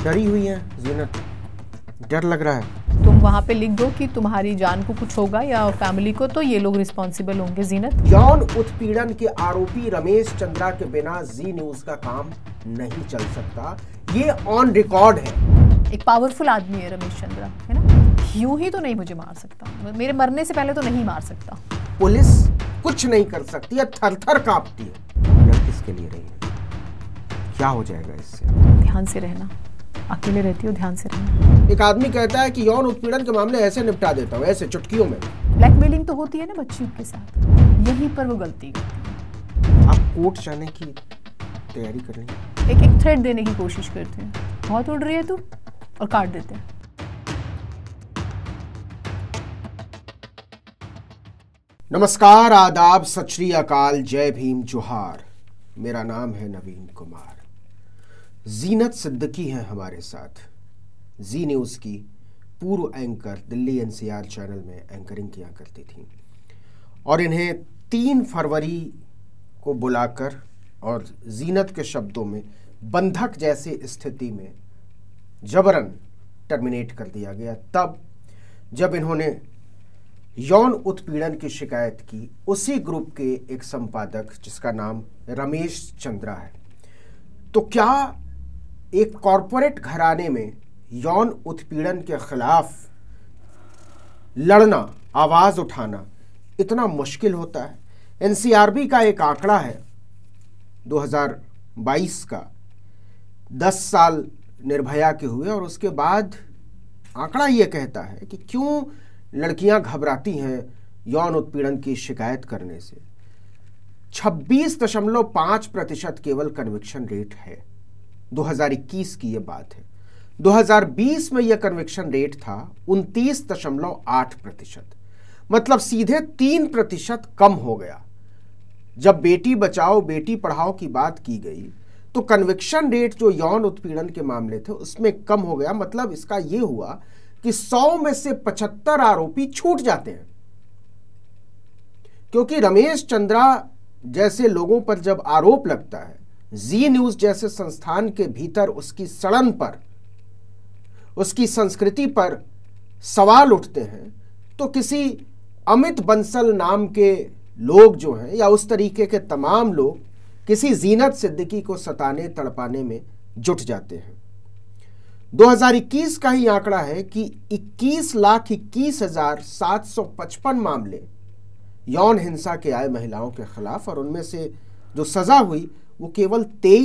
डरी हुई है जीनत, डर लग रहा है। तुम वहाँ पे लिख दो कि तुम्हारी जान को कुछ होगा या फैमिली को, तो ये लोग रिस्पॉन्सिबल होंगे। जीनत, यौन उत्पीड़न के आरोपी रमेश चंद्रा के बिना जी न्यूज का काम नहीं चल सकता, ये ऑन रिकॉर्ड है। एक पावरफुल आदमी है रमेश चंद्रा, है ना? यूं ही तो नहीं मुझे मार सकता, मेरे मरने से पहले तो नहीं मार सकता। पुलिस कुछ नहीं कर सकती है, थर-थर कांपती है। डर किसके लिए रही है? क्या हो जाएगा इससे? ध्यान से रहना, अकेले रहती हो, ध्यान से रहना। एक आदमी कहता है कि यौन उत्पीड़न के मामले ऐसे निपटा देता हूँ, ऐसे चुटकियों में। ब्लैकमेलिंग तो होती है ना बच्चियों के साथ, यहीं पर वो गलती करती है। आप कोर्ट जाने की तैयारी कर रही हैं? एक थ्रेड देने की कोशिश करते हैं, बहुत उड़ रही है तू, और काट देते हैं। नमस्कार, आदाब, सत श्री अकाल, जय भीम, जोहार। मेरा नाम है नवीन कुमार। जीनत सिद्दीकी हैं हमारे साथ। जी न्यूज़ की पूर्व एंकर, दिल्ली एनसीआर चैनल में एंकरिंग किया करती थी और इन्हें 3 फरवरी को बुलाकर और जीनत के शब्दों में बंधक जैसी स्थिति में जबरन टर्मिनेट कर दिया गया, तब जब इन्होंने यौन उत्पीड़न की शिकायत की उसी ग्रुप के एक संपादक जिसका नाम रमेश चंद्रा है। तो क्या एक कॉरपोरेट घराने में यौन उत्पीड़न के खिलाफ लड़ना, आवाज उठाना इतना मुश्किल होता है? एनसीआरबी का एक आंकड़ा है 2022 का, 10 साल निर्भया के हुए और उसके बाद आंकड़ा ये कहता है कि क्यों लड़कियां घबराती हैं यौन उत्पीड़न की शिकायत करने से। 26.5% केवल कन्विक्शन रेट है। 2021 की यह बात है। 2020 में यह कन्विक्शन रेट था 29.8%, मतलब सीधे 3% कम हो गया। जब बेटी बचाओ बेटी पढ़ाओ की बात की गई तो कन्विक्शन रेट जो यौन उत्पीड़न के मामले थे उसमें कम हो गया। मतलब इसका यह हुआ कि 100 में से 75 आरोपी छूट जाते हैं, क्योंकि रमेश चंद्रा जैसे लोगों पर जब आरोप लगता है, जी न्यूज़ जैसे संस्थान के भीतर उसकी सड़न पर, उसकी संस्कृति पर सवाल उठते हैं, तो किसी अमित बंसल नाम के लोग जो हैं या उस तरीके के तमाम लोग किसी जीनत सिद्दीकी को सताने तड़पाने में जुट जाते हैं। 2021 का ही आंकड़ा है कि 21,21,755 मामले यौन हिंसा के आए महिलाओं के खिलाफ, और उनमें से जो सजा हुई वो केवल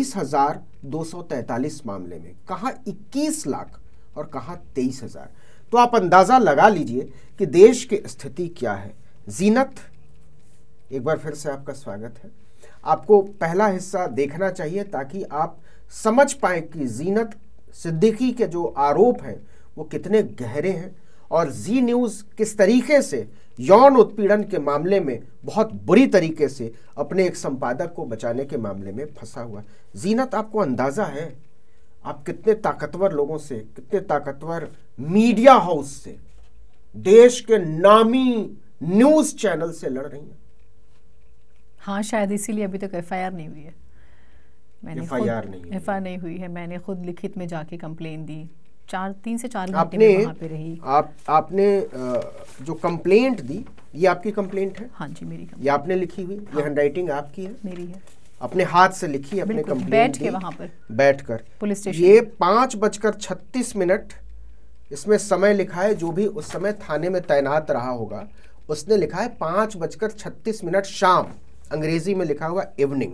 23,243 मामले में। कहाँ 21 लाख और कहाँ 23,000। तो आप अंदाजा लगा लीजिए कि देश की स्थिति क्या है। जीनत, एक बार फिर से आपका स्वागत है। आपको पहला हिस्सा देखना चाहिए ताकि आप समझ पाएं कि जीनत सिद्दीकी के जो आरोप हैं वो कितने गहरे हैं और जी न्यूज़ किस तरीके से यौन उत्पीड़न के मामले में बहुत बुरी तरीके से अपने एक संपादक को बचाने के मामले में फंसा हुआ है। जीनत, आपको अंदाजा है आप कितने ताकतवर लोगों से, कितने ताकतवर मीडिया हाउस से, देश के नामी न्यूज चैनल से लड़ रही हैं? हाँ, शायद इसीलिए अभी तक एफआईआर नहीं हुई है। एफआईआर नहीं हुई है। मैंने खुद लिखित में जाके कंप्लेन दी, 3 से 4 घंटे में वहाँ पे रही। आपने जो कंप्लेंट दी, ये आपकी कंप्लेंट है? हाँ जी, मेरी कंप्लेंट। ये आपने लिखी हुई? हाँ। ये हैंडराइटिंग आपकी है? मेरी है। अपने हाथ से लिखी अपने कंप्लेंट बैठ के वहाँ पर बैठकर पुलिस स्टेशन। ये 5:36 इसमें समय लिखा है। जो भी उस समय थाने में तैनात रहा होगा उसने लिखा है 5:36 शाम, अंग्रेजी में लिखा हुआ इवनिंग,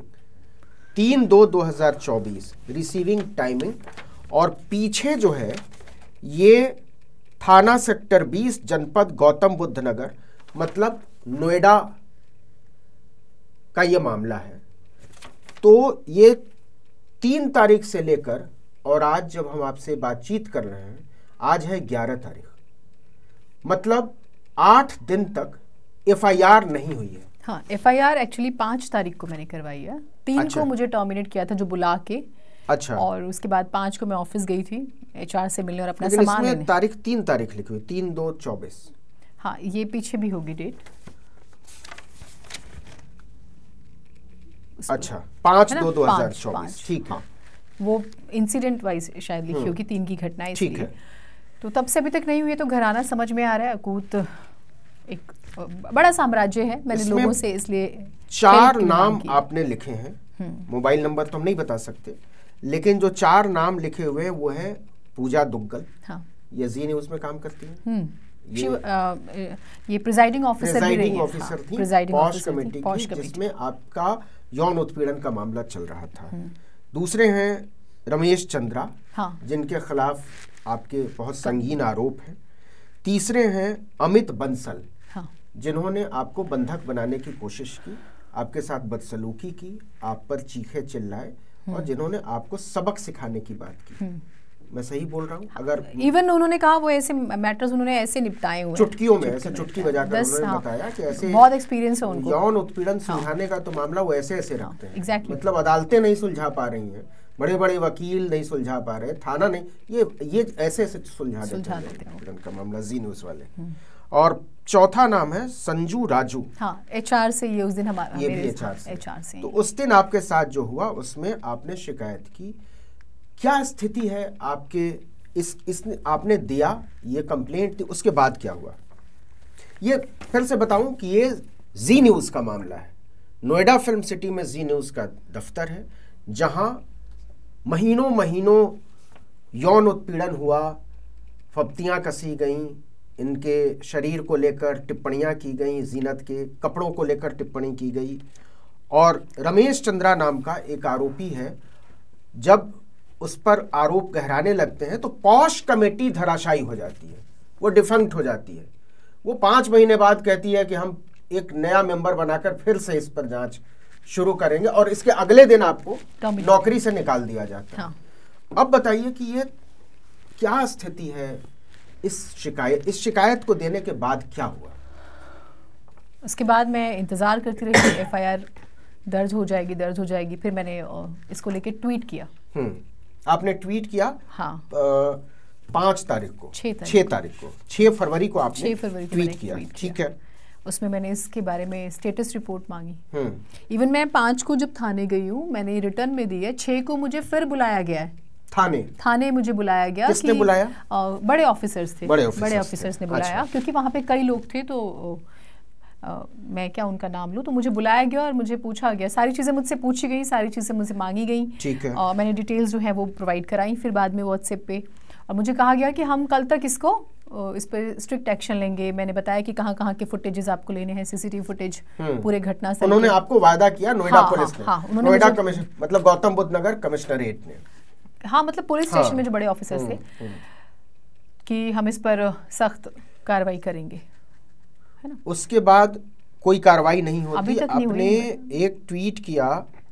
3/2/2024 रिसीविंग टाइमिंग। और पीछे जो है ये थाना सेक्टर 20, जनपद गौतम बुद्ध नगर, मतलब नोएडा का ये मामला है। तो ये 3 तारीख से लेकर और आज जब हम आपसे बातचीत कर रहे हैं, आज है 11 तारीख, मतलब 8 दिन तक एफआईआर नहीं हुई है। हाँ, एफआईआर एक्चुअली 5 तारीख को मैंने करवाई है। 3 को मुझे टर्मिनेट किया था जो बुला के। अच्छा। और उसके बाद 5 को मैं ऑफिस गई थी एचआर से मिलने और अपना सामान लेने। तारीख 3 तारीख लिखी हुई, 3/2/24। हाँ, ये पीछे भी होगी डेट। अच्छा, 5/2/2024, ठीक है। वो इंसिडेंट वाइज शायद लिखी होगी, 3 की घटना है ठीक इसलिए। है। तो तब से अभी तक नहीं हुई है, तो घराना समझ में आ रहा है। अकूत एक बड़ा साम्राज्य है, मैंने इसमें लोगों से इसलिए 4 की नाम मांग की। आपने लिखे हैं, मोबाइल नंबर तो हम नहीं बता सकते, लेकिन जो 4 नाम लिखे हुए हैं वो है पूजा दुग्गल। हाँ। ये जी न्यूज़ में काम करती हैं। ये प्रिजाइडिंग ऑफिसर भी रही प्रिजाइडिंग हैं। ऑफिसर थी प्रिजाइडिंग पॉश ऑफिसर थी, कमेटी पॉश की, कमेटी। जिसमें आपका यौन उत्पीड़न का मामला चल रहा था। दूसरे हैं रमेश चंद्रा, हाँ। जिनके खिलाफ आपके बहुत संगीन आरोप हैं। तीसरे हैं अमित बंसल, हाँ। जिन्होंने आपको बंधक बनाने की कोशिश की, आपके साथ बदसलूकी की, आप पर चीखे चिल्लाए और जिन्होंने आपको सबक सिखाने की बात की। मैं सही बोल रहा हूँ? अगर इवन उन्होंने कहा वो ऐसे मैटर्स उन्होंने ऐसे निपटाए हुए हैं, चुटकियों में, ऐसे चुटकी बजाकर बस, उन्होंने हाँ, बताया कि ऐसे बहुत एक्सपीरियंस है उनको। यौन उत्पीड़न सुलझाने का तो मामला वो ऐसे ऐसे रखते हैं। एग्जैक्टली। मतलब अदालतें नहीं सुलझा पा रही हैं, बड़े बड़े वकील नहीं सुलझा पा रहे, थाना नहीं, ये ऐसे ऐसे सुलझा देते हैं उत्पीड़न का मामला जी न्यूज़ वाले। और चौथा नाम है संजू राजू। हाँ, एचआर से ये उस दिन हमारा, ये भी एचआर से। तो उस दिन आपके साथ जो हुआ उसमें आपने शिकायत की। क्या स्थिति है आपके इसने आपने दिया ये कंप्लेंट थी, उसके बाद क्या हुआ? ये फिर से बताऊं कि ये जी न्यूज़ का मामला है। नोएडा फिल्म सिटी में जी न्यूज़ का दफ्तर है, जहां महीनों महीनों यौन उत्पीड़न हुआ, फब्तियां कसी गईं, इनके शरीर को लेकर टिप्पणियां की गई, जीनत के कपड़ों को लेकर टिप्पणी की गई। और रमेश चंद्रा नाम का एक आरोपी है, जब उस पर आरोप गहराने लगते हैं तो पॉश कमेटी धराशायी हो जाती है, वो डिफंक्ट हो जाती है। वो 5 महीने बाद कहती है कि हम एक नया मेंबर बनाकर फिर से इस पर जांच शुरू करेंगे, और इसके अगले दिन आपको नौकरी से निकाल दिया जाता है। हाँ। अब बताइए कि ये क्या स्थिति है इस शिकायत को देने के बाद क्या हुआ? उसके बाद मैं इंतज़ार करती रही कि एफआईआर दर्ज हो जाएगी। फिर मैंने इसको लेके ट्वीट किया। आपने ट्वीट किया? हाँ। 5 तारीख को, 6 फरवरी को आपने ट्वीट किया। ठीक है। उसमें मैंने इसके बारे में स्टेटस रिपोर्ट मांगी। इवन मैं 5 को जब थाने गई हूँ, मैंने रिटर्न में दी है। 6 को मुझे फिर बुलाया गया है थाने मुझे बुलाया गया। किसने बुलाया? बड़े ऑफिसर्स थे, बड़े ऑफिसर्स ने बुलाया। अच्छा। क्योंकि वहाँ पे कई लोग थे, तो मैं क्या उनका नाम लूँ, तो मुझे बुलाया गया और मुझे पूछा गया, सारी चीज़ें मुझसे पूछी गई, सारी चीज़ें मुझसे मांगी गई। ठीक है। और मैंने डिटेल्स जो है वो प्रोवाइड कराई फिर बाद में व्हाट्सएप पे। और मुझे कहा गया कि हम कल तक इस पर स्ट्रिक्ट एक्शन लेंगे। मैंने बताया कि कहाँ के फुटेजेस आपको लेने हैं, सीसीटीवी फुटेज पूरे घटना से। उन्होंने आपको वादा किया नोएडा पुलिस ने? हाँ, नोएडा कमिश्नर, मतलब गौतम बुद्ध नगर कमिश्नरेट ने? हाँ, मतलब पुलिस स्टेशन में जो बड़े ऑफिसर्स थे, कि हम इस पर सख्त कार्रवाई करेंगे, है ना। उसके बाद कोई कार्रवाई नहीं होती। अभी तक नहीं आपने एक ट्वीट किया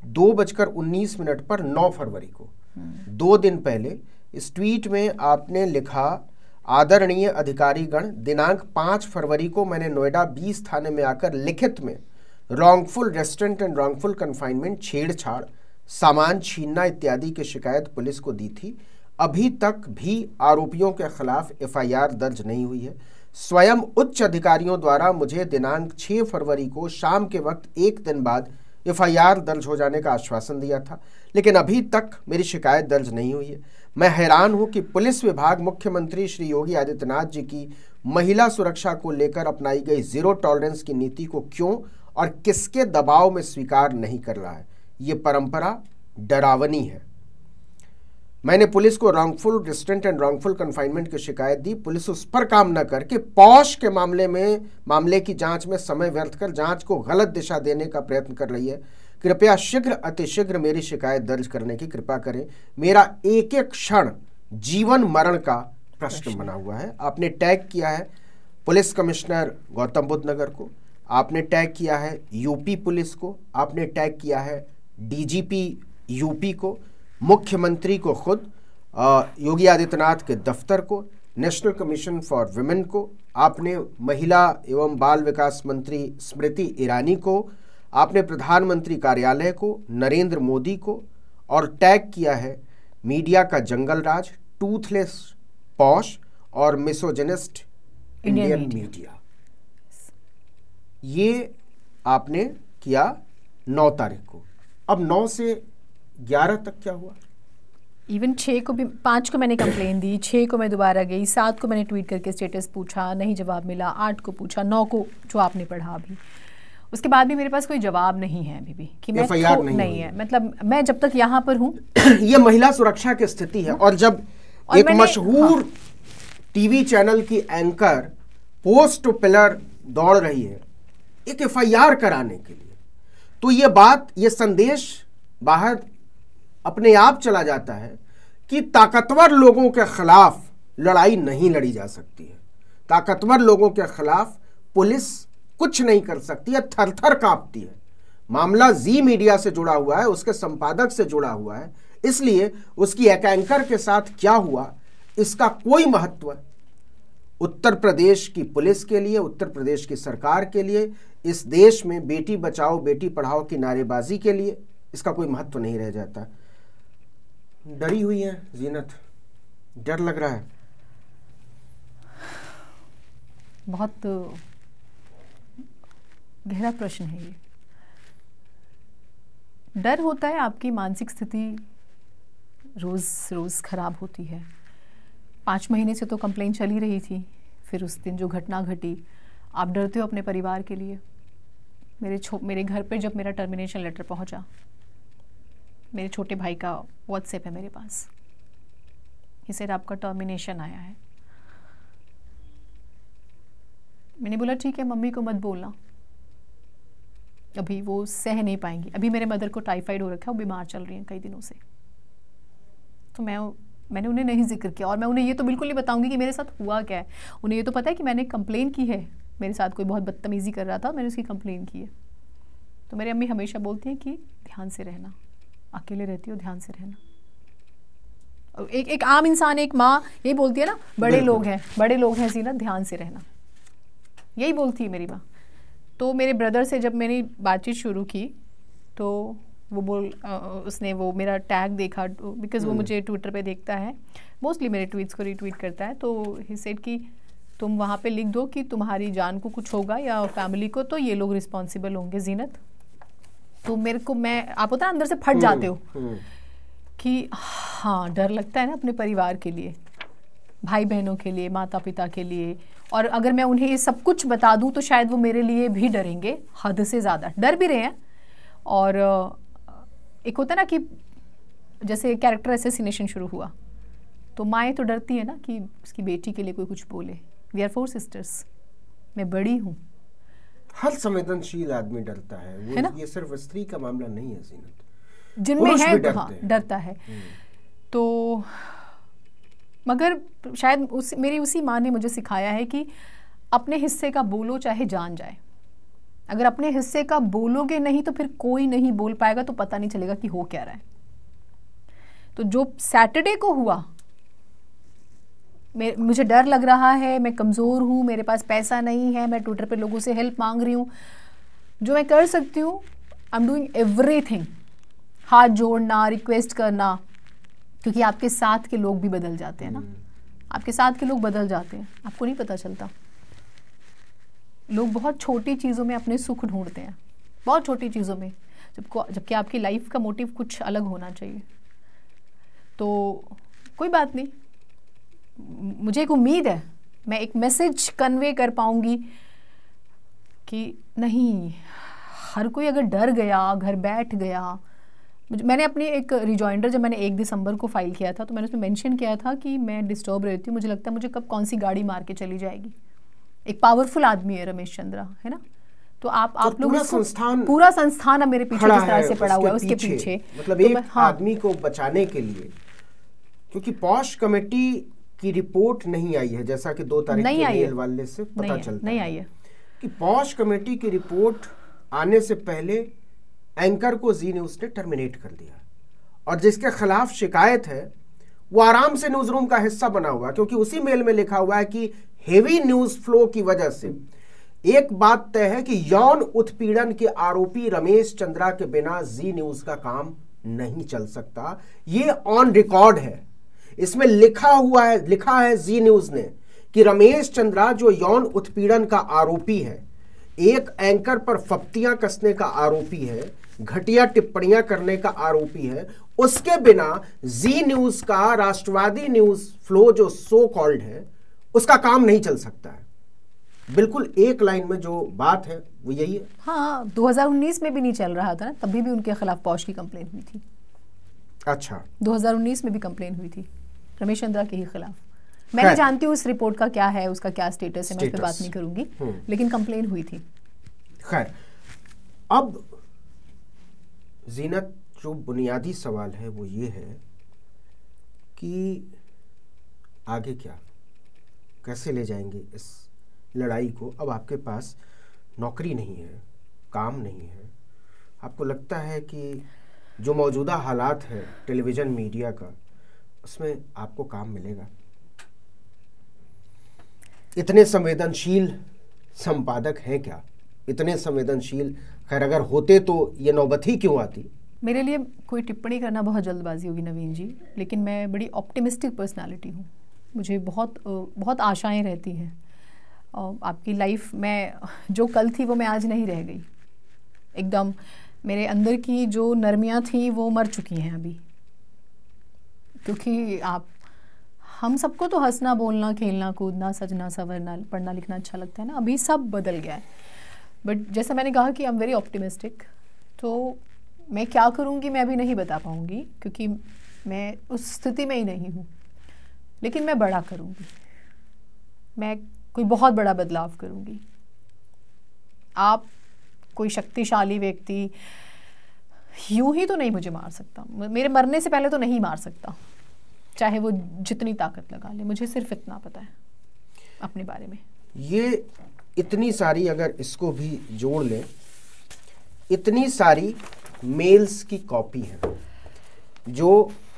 2:19 पर 9 फरवरी को, 2 दिन पहले। इस ट्वीट में आपने लिखा, आदरणीय अधिकारीगण, दिनांक 5 फरवरी को मैंने नोएडा 20 थाने में आकर लिखित में wrongful restraint and wrongful confinement, छेड़छाड़, सामान छीनना इत्यादि की शिकायत पुलिस को दी थी। अभी तक भी आरोपियों के खिलाफ एफआईआर दर्ज नहीं हुई है। स्वयं उच्च अधिकारियों द्वारा मुझे दिनांक 6 फरवरी को शाम के वक्त 1 दिन बाद एफआईआर दर्ज हो जाने का आश्वासन दिया था, लेकिन अभी तक मेरी शिकायत दर्ज नहीं हुई है। मैं हैरान हूं कि पुलिस विभाग मुख्यमंत्री श्री योगी आदित्यनाथ जी की महिला सुरक्षा को लेकर अपनाई गई जीरो टॉलरेंस की नीति को क्यों और किसके दबाव में स्वीकार नहीं कर रहा है। ये परंपरा डरावनी है। मैंने पुलिस को wrongful restraint and wrongful confinement की शिकायत दी। पुलिस उस पर काम न करके पॉश के मामले की जांच में समय व्यर्थ कर जांच को गलत दिशा देने का प्रयत्न कर रही है। कृपया शीघ्र अतिशीघ्र मेरी शिकायत दर्ज करने की कृपा करें। मेरा एक एक क्षण जीवन मरण का प्रश्न बना हुआ है। आपने टैग किया है पुलिस कमिश्नर गौतम बुद्ध नगर को, आपने टैग किया है यूपी पुलिस को, आपने टैग किया है डीजीपी यूपी को, मुख्यमंत्री को खुद, योगी आदित्यनाथ के दफ्तर को, नेशनल कमीशन फॉर विमेन को, आपने महिला एवं बाल विकास मंत्री स्मृति ईरानी को, आपने प्रधानमंत्री कार्यालय को, नरेंद्र मोदी को, और टैग किया है मीडिया का जंगल राज, टूथलेस पॉश और मिसोजिनिस्ट इंडियन मीडिया। ये आपने किया 9 तारीख को। अब 9 से 11 तक क्या हुआ? इवन 6 को भी, 5 को मैंने कंप्लेन दी, 6 को मैं दोबारा गई, 7 को मैंने ट्वीट करके स्टेटस पूछा, नहीं जवाब मिला, 8 को पूछा, 9 को जो आपने पढ़ा अभी, उसके बाद भी मेरे पास कोई जवाब नहीं है अभी भी कि मैं नहीं है। मतलब मैं जब तक यहाँ पर हूँ ये महिला सुरक्षा की स्थिति है। और जब एक मशहूर टीवी चैनल की एंकर पोस्ट टू पिलर दौड़ रही है एक एफआईआर कराने के लिए, तो ये बात, ये संदेश बाहर अपने आप चला जाता है कि ताकतवर लोगों के खिलाफ लड़ाई नहीं लड़ी जा सकती है, ताकतवर लोगों के खिलाफ पुलिस कुछ नहीं कर सकती है, थर थर कांपती है। मामला जी मीडिया से जुड़ा हुआ है, उसके संपादक से जुड़ा हुआ है, इसलिए उसकी एक एंकर के साथ क्या हुआ इसका कोई महत्व उत्तर प्रदेश की पुलिस के लिए, उत्तर प्रदेश की सरकार के लिए, इस देश में बेटी बचाओ बेटी पढ़ाओ की नारेबाजी के लिए इसका कोई महत्व नहीं रह जाता। डरी हुई है जीनत, डर लग रहा है? बहुत गहरा प्रश्न है ये। डर होता है, आपकी मानसिक स्थिति रोज रोज खराब होती है। 5 महीने से तो कंप्लेन चल ही रही थी, फिर उस दिन जो घटना घटी, आप डरते हो अपने परिवार के लिए। मेरे घर पे जब मेरा टर्मिनेशन लेटर पहुंचा, मेरे छोटे भाई का व्हाट्सएप है मेरे पास, ये सेड आपका टर्मिनेशन आया है। मैंने बोला ठीक है, मम्मी को मत बोलना, अभी वो सह नहीं पाएंगी। अभी मेरे मदर को टाइफाइड हो रखा है, वो बीमार चल रही हैं कई दिनों से। तो मैंने उन्हें नहीं जिक्र किया, और मैं उन्हें ये तो बिल्कुल नहीं बताऊंगी कि मेरे साथ हुआ क्या है। उन्हें ये तो पता है कि मैंने कंप्लेन की है, मेरे साथ कोई बहुत बदतमीज़ी कर रहा था, मैंने उसकी कंप्लेन की है। तो मेरी अम्मी हमेशा बोलती हैं कि ध्यान से रहना, अकेले रहती हो, ध्यान से रहना। एक आम इंसान, एक माँ यही बोलती है ना, बड़े लोग हैं जीनत, ध्यान से रहना, यही बोलती है मेरी माँ। तो मेरे ब्रदर से जब मैंने बातचीत शुरू की तो वो उसने वो मेरा टैग देखा, बिकॉज़ वो मुझे ट्विटर पे देखता है, मोस्टली मेरे ट्वीट्स को रीट्वीट करता है। तो ही सेड कि तुम वहाँ पे लिख दो कि तुम्हारी जान को कुछ होगा या फैमिली को, तो ये लोग रिस्पॉन्सिबल होंगे जीनत। तो मेरे को, आप होता है अंदर से फट जाते हो कि हाँ, डर लगता है ना अपने परिवार के लिए, भाई बहनों के लिए, माता पिता के लिए। और अगर मैं उन्हें ये सब कुछ बता दूं तो शायद वो मेरे लिए भी डरेंगे, हद से ज़्यादा डर भी रहे हैं। और एक होता है ना कि जैसे कैरेक्टर असैसिनेशन शुरू हुआ तो माएँ तो डरती है ना कि उसकी बेटी के लिए कोई कुछ बोले। वी आर 4 सिस्टर्स, मैं बड़ी हूँ। हर संवेदनशील आदमी डरता है ना? ये सिर्फ स्त्री का मामला नहीं है जीनत, जिनमें है डरता है। तो मगर शायद मेरी उसी माँ ने मुझे सिखाया है कि अपने हिस्से का बोलो चाहे जान जाए। अगर अपने हिस्से का बोलोगे नहीं तो फिर कोई नहीं बोल पाएगा, तो पता नहीं चलेगा कि हो क्या रहा है। तो जो सैटरडे को हुआ, मुझे डर लग रहा है, मैं कमज़ोर हूँ, मेरे पास पैसा नहीं है, मैं ट्विटर पे लोगों से हेल्प मांग रही हूँ, जो मैं कर सकती हूँ आई एम डूइंग एवरीथिंग। हाथ जोड़ना, रिक्वेस्ट करना, क्योंकि आपके साथ के लोग भी बदल जाते हैं ना, आपके साथ के लोग बदल जाते हैं, आपको नहीं पता चलता। लोग बहुत छोटी चीज़ों में अपने सुख ढूंढते हैं, बहुत छोटी चीज़ों में, जबकि आपकी लाइफ का मोटिव कुछ अलग होना चाहिए। तो कोई बात नहीं, मुझे एक उम्मीद है, मैं एक मैसेज कन्वे कर पाऊंगी कि नहीं, हर कोई अगर डर गया, घर बैठ गया। मैंने अपनी एक रिजॉइंडर, जब मैंने 1 दिसंबर को फाइल किया था तो मैंने उसमें मेंशन किया था कि मैं डिस्टर्ब रहती हूँ, मुझे लगता है मुझे कब कौन सी गाड़ी मार के चली जाएगी। एक पावरफुल आदमी है रमेश चंद्रा, है ना? तो आप लोग पूरा संस्थान अब मेरे पीछे जिस तरह से पड़ा हुआ है, उसके पीछे मतलब एक आदमी को बचाने के लिए, क्योंकि पॉश कमेटी की रिपोर्ट नहीं आई है, जैसा कि 2 तारीख के मेल वाले से पता चलता नहीं आई है कि पॉश कमेटी की रिपोर्ट आने से पहले एंकर को जी न्यूज़ ने टर्मिनेट कर दिया, और जिसके खिलाफ शिकायत है वो आराम से न्यूज रूम का हिस्सा बना हुआ, क्योंकि उसी मेल में लिखा हुआ है कि हेवी न्यूज फ्लो की वजह से एक बात तय है कि यौन उत्पीड़न के आरोपी रमेश चंद्रा के बिना जी न्यूज का काम नहीं चल सकता। ये ऑन रिकॉर्ड है, इसमें लिखा है जी न्यूज ने कि रमेश चंद्रा जो यौन उत्पीड़न का आरोपी है, एक एंकर पर फप्तियां कसने का आरोपी है, घटिया टिप्पणियां करने का आरोपी है, उसके बिना जी न्यूज का राष्ट्रवादी न्यूज फ्लो जो सो कॉल्ड है उसका काम नहीं चल सकता है। बिल्कुल एक लाइन में जो बात है वो यही है। हाँ, 2019 में भी नहीं चल रहा था ना, तभी भी उनके खिलाफ पॉश की कंप्लेन हुई थी। अच्छा, 2019 में भी कंप्लेन हुई थी रमेश चंद्रा के ही खिलाफ। मैं नहीं जानती हूँ उस रिपोर्ट का क्या है, उसका क्या स्टेटस है, मैं उस पर बात नहीं करूंगी, लेकिन कंप्लेन हुई थी। खैर, अब जीनत, जो बुनियादी सवाल है वो ये है कि आगे क्या, कैसे ले जाएंगे इस लड़ाई को। अब आपके पास नौकरी नहीं है, काम नहीं है, आपको लगता है कि जो मौजूदा हालात है टेलीविज़न मीडिया का, उसमें आपको काम मिलेगा? इतने संवेदनशील संपादक हैं क्या? इतने संवेदनशील, खैर अगर होते तो ये नौबत ही क्यों आती? मेरे लिए कोई टिप्पणी करना बहुत जल्दबाजी होगी नवीन जी, लेकिन मैं बड़ी ऑप्टिमिस्टिक पर्सनालिटी हूँ। मुझे बहुत आशाएं रहती हैं। आपकी लाइफ में जो कल थी वो मैं आज नहीं रह गई। एकदम मेरे अंदर की जो नरमियाँ थी वो मर चुकी हैं अभी, क्योंकि हम सबको तो हंसना, बोलना, खेलना, कूदना, सजना, संवरना, पढ़ना लिखना अच्छा लगता है ना। अभी सब बदल गया है। बट जैसा मैंने कहा कि आई एम वेरी ऑप्टिमिस्टिक, तो मैं क्या करूँगी मैं अभी नहीं बता पाऊँगी, क्योंकि मैं उस स्थिति में ही नहीं हूँ। लेकिन मैं बड़ा करूँगी, मैं कोई बहुत बड़ा बदलाव करूँगी। आप कोई शक्तिशाली व्यक्ति यूं ही तो नहीं मुझे मार सकता, मेरे मरने से पहले तो नहीं मार सकता, चाहे वो जितनी ताकत लगा ले। मुझे सिर्फ इतना पता है अपने बारे में। ये इतनी सारी, अगर इसको भी जोड़ लें, इतनी सारी मेल्स की कॉपी है जो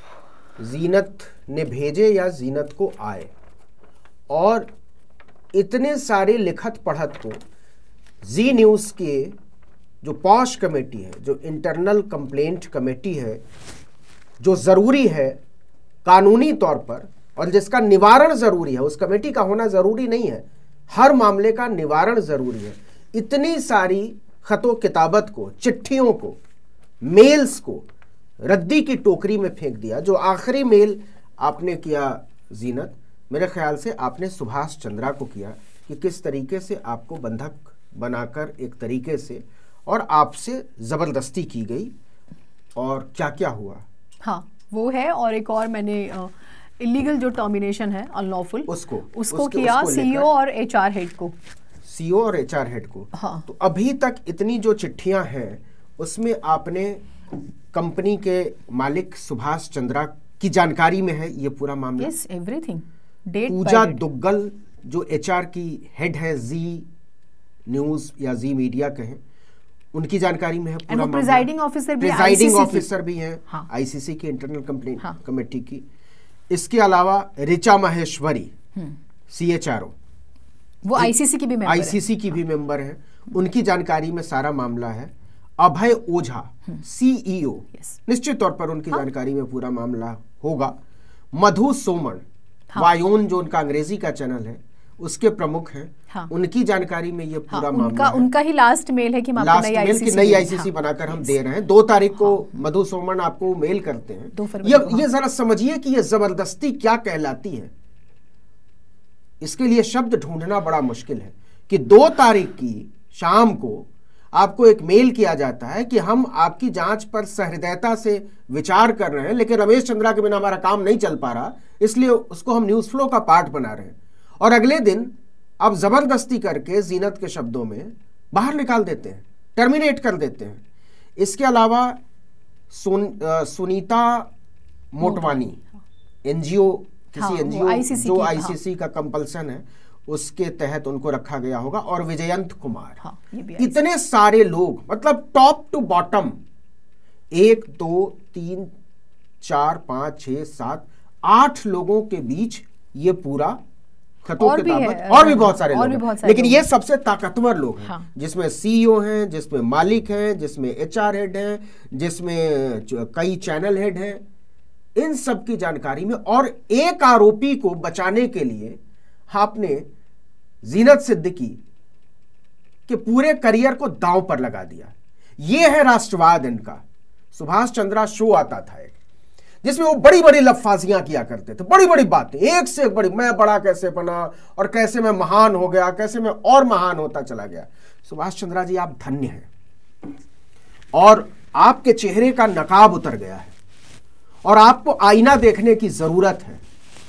जीनत ने भेजे या जीनत को आए, और इतने सारे लिखत पढ़त को जी न्यूज़ के जो पॉश कमेटी है, जो इंटरनल कंप्लेंट कमेटी है, जो ज़रूरी है कानूनी तौर पर और जिसका निवारण ज़रूरी है, उस कमेटी का होना ज़रूरी नहीं है, हर मामले का निवारण ज़रूरी है। इतनी सारी खतो किताबत को, चिट्ठियों को, मेल्स को रद्दी की टोकरी में फेंक दिया। जो आखिरी मेल आपने किया जीनत, मेरे ख्याल से आपने सुभाष चंद्रा को किया कि किस तरीके से आपको बंधक बनाकर एक तरीके से और आपसे ज़बरदस्ती की गई और क्या क्या हुआ। हाँ, वो है। और एक और मैंने इलीगल जो टर्मिनेशन है, अनलॉफुल, उसको किया सीईओ और एचआर हेड को। सीईओ और एचआर हेड को। हाँ। तो अभी तक इतनी जो चिट्ठियां हैं उसमें आपने कंपनी के मालिक सुभाष चंद्रा की जानकारी में है ये पूरा मामला? Yes, everything, date Pooja Duggal जो एचआर की हेड है जी न्यूज़ या जी मीडिया कहें, उनकी जानकारी में है पूरा मामला? प्रिजाइडिंग ऑफिसर भी हैं, हाँ। आईसीसी की इंटरनल कंप्लेंट हाँ। कमेटी की। इसके अलावा ऋचा माहेश्वरी सीएचआरओ, वो आईसीसी की भी मेंबर है, उनकी जानकारी में सारा मामला है। अभय ओझा सीईओ, निश्चित तौर पर उनकी जानकारी में पूरा मामला होगा। मधु सोमन, वायोन जो उनका अंग्रेजी का चैनल है उसके प्रमुख हैं, उनकी जानकारी में ये पूरा मामला है। उनका ही लास्ट मेल है कि नई आईसीसी बनाकर हम दे रहे हैं। 2 तारीख को मधु सोमन आपको मेल करते हैं। ये जरा समझिए कि ये जबरदस्ती क्या कहलाती है। इसके लिए शब्द ढूंढना बड़ा मुश्किल है कि 2 तारीख की शाम को आपको एक मेल किया जाता है कि हम आपकी जांच पर सहृदयता से विचार कर रहे हैं, लेकिन रमेश चंद्रा के बिना हमारा काम नहीं चल पा रहा, इसलिए उसको हम न्यूज़ फ्लो का पार्ट बना रहे हैं। और अगले दिन अब जबरदस्ती करके जीनत के शब्दों में बाहर निकाल देते हैं, टर्मिनेट कर देते हैं। इसके अलावा सुनीता मोटवानी, एनजीओ किसी एनजीओ जो आईसीसी का कंपल्सन है उसके तहत उनको रखा गया होगा, और विजयंत कुमार। इतने सारे लोग, मतलब टॉप टू बॉटम 1 2 3 4 5 6 7 8 लोगों के बीच ये पूरा और भी बहुत सारे लोग हैं, लेकिन ये सबसे ताकतवर लोग हैं। जिसमें सीईओ हैं, जिसमें मालिक हैं, जिसमें एचआर हेड हैं, जिसमें कई चैनल हेड हैं, इन सब की जानकारी में। और एक आरोपी को बचाने के लिए आपने जीनत सिद्दीकी कि पूरे करियर को दांव पर लगा दिया। ये है राष्ट्रवाद इनका। सुभाष चंद्रा शो आता था एक, जिसमें वो बड़ी बड़ी लफ्फाजियां किया करते थे, बड़ी बड़ी बातें, एक से एक बड़ी, मैं बड़ा कैसे बना और कैसे मैं महान हो गया, कैसे मैं और महान होता चला गया। सुभाष चंद्रा जी, आप धन्य हैं और आपके चेहरे का नकाब उतर गया है और आपको आईना देखने की जरूरत है।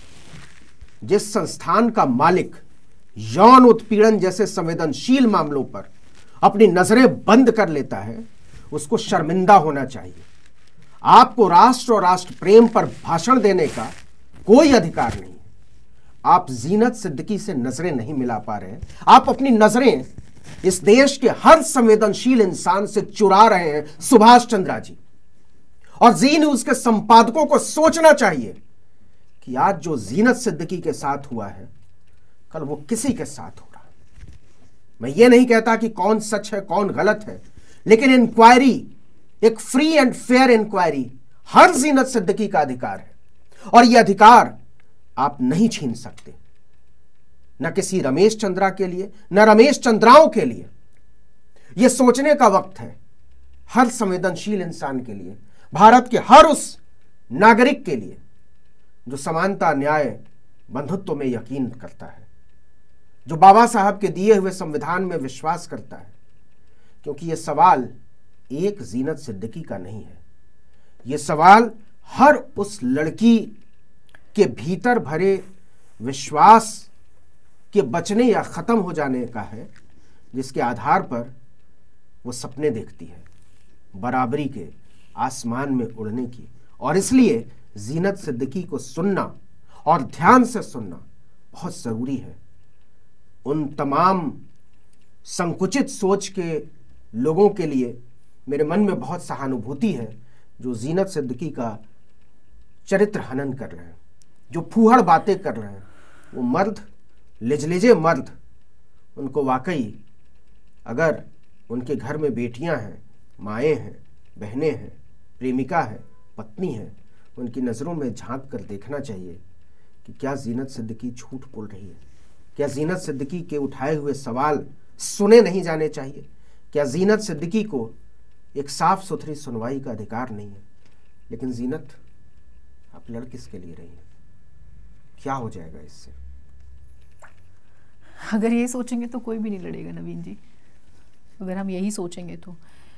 जिस संस्थान का मालिक यौन उत्पीड़न जैसे संवेदनशील मामलों पर अपनी नजरें बंद कर लेता है, उसको शर्मिंदा होना चाहिए। आपको राष्ट्र और राष्ट्र प्रेम पर भाषण देने का कोई अधिकार नहीं। आप जीनत सिद्दीकी से नजरें नहीं मिला पा रहे हैं। आप अपनी नजरें इस देश के हर संवेदनशील इंसान से चुरा रहे हैं सुभाष चंद्रा जी। और जी न्यूज के संपादकों को सोचना चाहिए कि आज जो जीनत सिद्दीकी के साथ हुआ है, कल वो किसी के साथ हो रहा है। मैं ये नहीं कहता कि कौन सच है कौन गलत है, लेकिन इंक्वायरी, एक फ्री एंड फेयर इंक्वायरी हर जीनत सिद्दीकी का अधिकार है और यह अधिकार आप नहीं छीन सकते, न किसी रमेश चंद्रा के लिए, न रमेश चंद्राओं के लिए। यह सोचने का वक्त है हर संवेदनशील इंसान के लिए, भारत के हर उस नागरिक के लिए जो समानता, न्याय, बंधुत्व में यकीन करता है, जो बाबा साहब के दिए हुए संविधान में विश्वास करता है। क्योंकि यह सवाल एक जीनत सिद्दीकी का नहीं है, यह सवाल हर उस लड़की के भीतर भरे विश्वास के बचने या खत्म हो जाने का है, जिसके आधार पर वो सपने देखती है बराबरी के, आसमान में उड़ने की। और इसलिए जीनत सिद्दीकी को सुनना और ध्यान से सुनना बहुत जरूरी है। उन तमाम संकुचित सोच के लोगों के लिए मेरे मन में बहुत सहानुभूति है जो जीनत सिद्दीकी का चरित्र हनन कर रहे हैं, जो फूहड़ बातें कर रहे हैं। वो मर्द, लिजलिजे मर्द, उनको वाकई अगर उनके घर में बेटियां हैं, माएँ हैं, बहनें हैं, प्रेमिका है, पत्नी है, उनकी नज़रों में झांक कर देखना चाहिए कि क्या जीनत सिद्दीकी झूठ बोल रही है, क्या जीनत सिद्दीकी के उठाए हुए सवाल सुने नहीं जाने चाहिए, क्या जीनत सिद्दीकी को एक साफ सुथरी सुनवाई का अधिकार नहीं है। लेकिन जीनत, आप लड़ किसके लिए रही हैं? क्या हो जाएगा इससे? अगर ये सोचेंगे तो कोई भी नहीं लड़ेगा नवीन जी। अगर हम यही सोचेंगे तो,